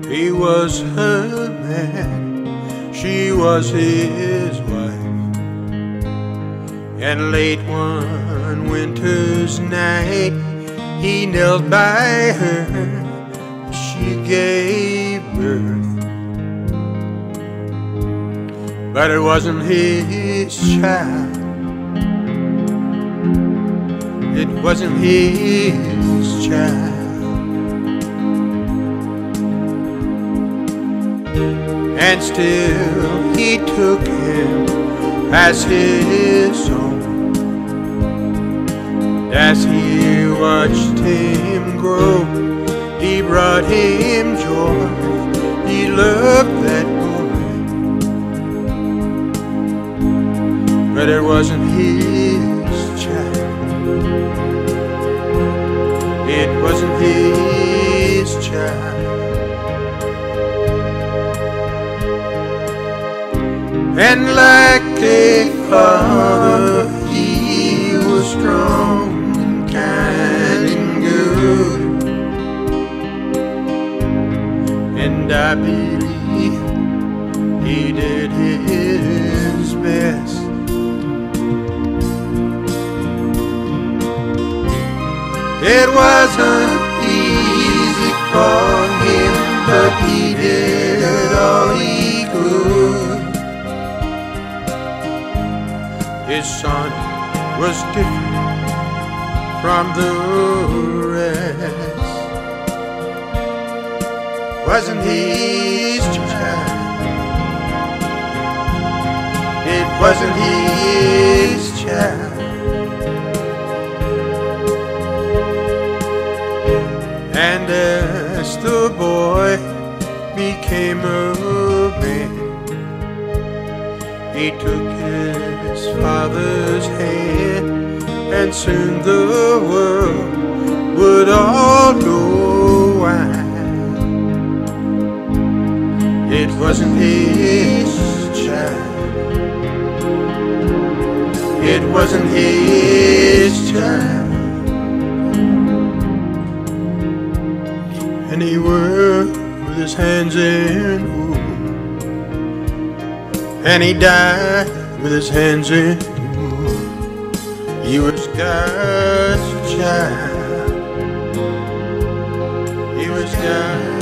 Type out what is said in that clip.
He was her man, she was his wife. And late one winter's night, he knelt by her, she gave birth. But it wasn't his child, it wasn't his child. And still he took him as his own. As he watched him grow, he brought him joy, he loved that boy. But it wasn't his child, it wasn't his child. And like a father, he was strong and kind and good. And I believe he did his best. It wasn't easy for him, but he did all he could. His son was different from the rest. Wasn't his child, it wasn't his child. And as the boy became a man, he took his father's hand, and soon the world would all know why. It wasn't his child, it wasn't his child. And he worked with his hands in wool, and he died with his hands in wool. He was God's child, he was God's